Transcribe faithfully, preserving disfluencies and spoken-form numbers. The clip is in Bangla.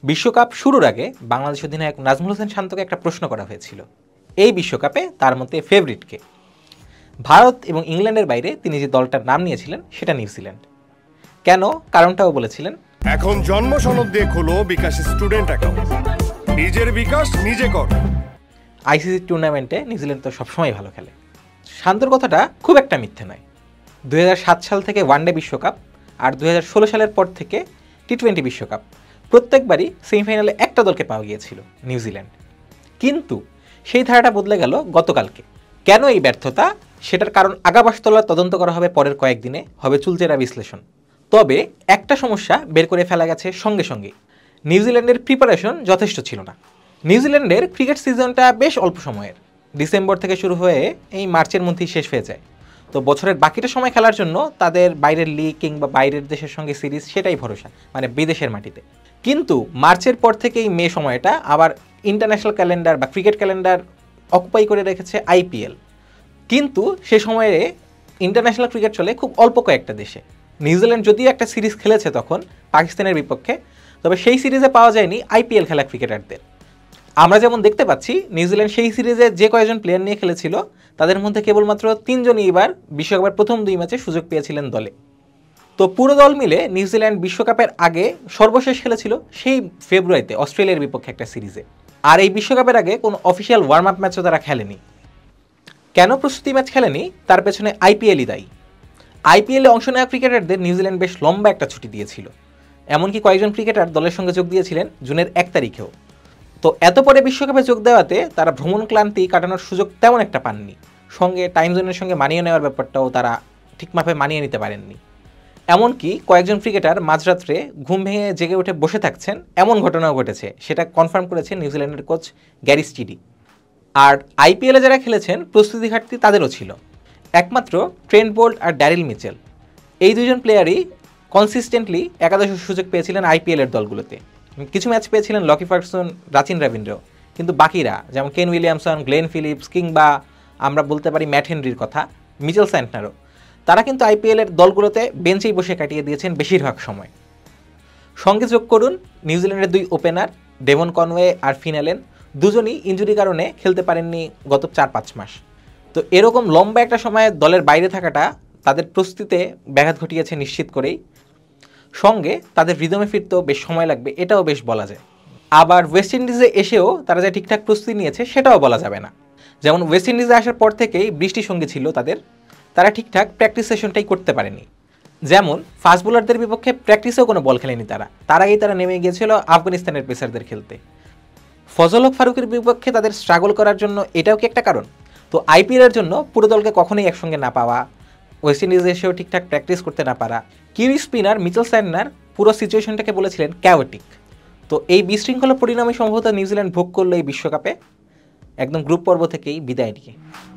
বিশ্বকাপ শুরুর আগে বাংলাদেশ অধিনায়ক নাজমুল হোসেন শান্তকে একটা প্রশ্ন করা হয়েছিল, এই বিশ্বকাপে তার মতে ফেভারিটকে। ভারত এবং ইংল্যান্ডের বাইরে তিনি যে দলটার নাম নিয়েছিলেন সেটা নিউজিল্যান্ড। কেন, কারণটাও বলেছিলেন, এখন জন্ম সনদ দিয়ে খোলো বিকাশ স্টুডেন্ট অ্যাকাউন্ট, নিজের বিকাশ নিজে কর। আইসিসি টুর্নামেন্টে নিউজিল্যান্ড তো সবসময় ভালো খেলে। শান্তর কথাটা খুব একটা মিথ্যে নয়। দুই হাজার সাত সাল থেকে ওয়ানডে বিশ্বকাপ আর দুই হাজার ষোলো সালের পর থেকে টি টোয়েন্টি বিশ্বকাপ প্রত্যেকবারই সেমিফাইনালে একটা দলকে পাওয়া গিয়েছিল, নিউজিল্যান্ড। কিন্তু সেই ধারাটা বদলে গেল গতকালকে। কেন এই ব্যর্থতা, সেটার কারণ আগাবাসতলা তদন্ত করা হবে পরের কয়েকদিনে, হবে চুলচেরা বিশ্লেষণ। তবে একটা সমস্যা বের করে ফেলা গেছে সঙ্গে সঙ্গে, নিউজিল্যান্ডের প্রিপারেশন যথেষ্ট ছিল না। নিউজিল্যান্ডের ক্রিকেট সিজনটা বেশ অল্প সময়ের, ডিসেম্বর থেকে শুরু হয়ে এই মার্চের মধ্যেই শেষ হয়ে যায়। তো বছরের বাকিটা সময় খেলার জন্য তাদের বাইরের লিগ কিংবা বাইরের দেশের সঙ্গে সিরিজ সেটাই ভরসা, মানে বিদেশের মাটিতে। কিন্তু মার্চের পর থেকেই মে সময়টা আবার ইন্টারন্যাশনাল ক্যালেন্ডার বা ক্রিকেট ক্যালেন্ডার অকুপাই করে রেখেছে আইপিএল। কিন্তু সে সময়ে ইন্টারন্যাশনাল ক্রিকেট চলে খুব অল্প কয়েকটা দেশে। নিউজিল্যান্ড যদিও একটা সিরিজ খেলেছে তখন পাকিস্তানের বিপক্ষে, তবে সেই সিরিজে পাওয়া যায়নি আইপিএল খেলা ক্রিকেটারদের। আমরা যেমন দেখতে পাচ্ছি নিউজিল্যান্ড সেই সিরিজে যে কয়েকজন প্লেয়ার নিয়ে খেলেছিল তাদের মধ্যে কেবলমাত্র তিনজনই এবার বিশ্বকাপের প্রথম দুই ম্যাচে সুযোগ পেয়েছিলেন দলে। তো পুরো দল মিলে নিউজিল্যান্ড বিশ্বকাপের আগে সর্বশেষ খেলেছিল সেই ফেব্রুয়ারিতে অস্ট্রেলিয়ার বিপক্ষে একটা সিরিজে। আর এই বিশ্বকাপের আগে কোনো অফিসিয়াল ওয়ার্ম আপ ম্যাচও তারা খেলেনি। কেন প্রস্তুতি ম্যাচ খেলেনি, তার পেছনে আইপিএলই দায়ী। আইপিএলে অংশ নেওয়া ক্রিকেটারদের নিউজিল্যান্ড বেশ লম্বা একটা ছুটি দিয়েছিল, এমনকি কয়েকজন ক্রিকেটার দলের সঙ্গে যোগ দিয়েছিলেন জুনের এক তারিখেও। তো এত পরে বিশ্বকাপে যোগ দেওয়াতে তারা ভ্রমণ ক্লান্তি কাটানোর সুযোগ তেমন একটা পাননি, সঙ্গে টাইম জোনের সঙ্গে মানিয়ে নেওয়ার ব্যাপারটাও তারা ঠিকভাবে মানিয়ে নিতে পারেননি। এমনকি কয়েকজন ক্রিকেটার মাঝরাত্রে ঘুম ভেঙে জেগে উঠে বসে থাকছেন, এমন ঘটনাও ঘটেছে, সেটা কনফার্ম করেছে নিউজিল্যান্ডের কোচ গ্যারি স্টিডি। আর আইপিএলে যারা খেলেছেন প্রস্তুতি ঘাটতি তাদেরও ছিল। একমাত্র ট্রেন্ট বোল্ট আর ড্যারিল মিচেল, এই দুজন প্লেয়ারই কনসিস্টেন্টলি একাদশের সুযোগ পেয়েছিলেন আইপিএলের দলগুলোতে। কিছু ম্যাচ পেয়েছিলেন লকি ফার্গুসন, রাচিন রবীন্দ্র, কিন্তু বাকিরা যেমন কেন উইলিয়ামসন, গ্লেন ফিলিপস কিংবা আমরা বলতে পারি ম্যাট হেনরির কথা, মিচেল স্যান্টনারও, তারা কিন্তু আইপিএলের দলগুলোতে বেঞ্চেই বসে কাটিয়ে দিয়েছেন বেশিরভাগ সময়। সঙ্গে যোগ করুন নিউজিল্যান্ডের দুই ওপেনার ডেভন কনওয়ে আর ফিন অ্যালেন, দুজনই ইনজুরির কারণে খেলতে পারেননি গত চার পাঁচ মাস। তো এরকম লম্বা একটা সময় দলের বাইরে থাকাটা তাদের প্রস্তুতিতে ব্যাঘাত ঘটিয়েছে নিশ্চিত করেই। সঙ্গে তাদের রিদমে ফিরতেও বেশ সময় লাগবে, এটাও বেশ বলা যায়। আবার ওয়েস্ট ইন্ডিজে এসেও তারা যে ঠিকঠাক প্রস্তুতি নিয়েছে সেটাও বলা যাবে না। যেমন ওয়েস্ট ইন্ডিজে আসার পর থেকেই বৃষ্টির সঙ্গে ছিল তাদের, তারা ঠিকঠাক প্র্যাকটিস সেশনটাই করতে পারেনি। যেমন ফাস্ট বোলারদের বিপক্ষে প্র্যাকটিসেও কোনো বল খেলেনি তারা, তার আগেই তারা নেমে গিয়েছিল আফগানিস্তানের পেসারদের খেলতে। ফজল হক ফারুকের বিপক্ষে তাদের স্ট্রাগল করার জন্য এটাও কি একটা কারণ? তো আইপিএলের জন্য পুরো দলকে কখনোই একসঙ্গে না পাওয়া, ওয়েস্ট ইন্ডিজে এসেও ঠিকঠাক প্র্যাকটিস করতে না পারা, কিউই স্পিনার মিচেল স্যান্টনার পুরো সিচুয়েশনটাকে বলেছিলেন ক্যাওটিক। তো এই বিশৃঙ্খলা পরিণামে সম্ভবত নিউজিল্যান্ড ভোগ করলো এই বিশ্বকাপে একদম গ্রুপ পর্ব থেকেই বিদায় নিয়ে।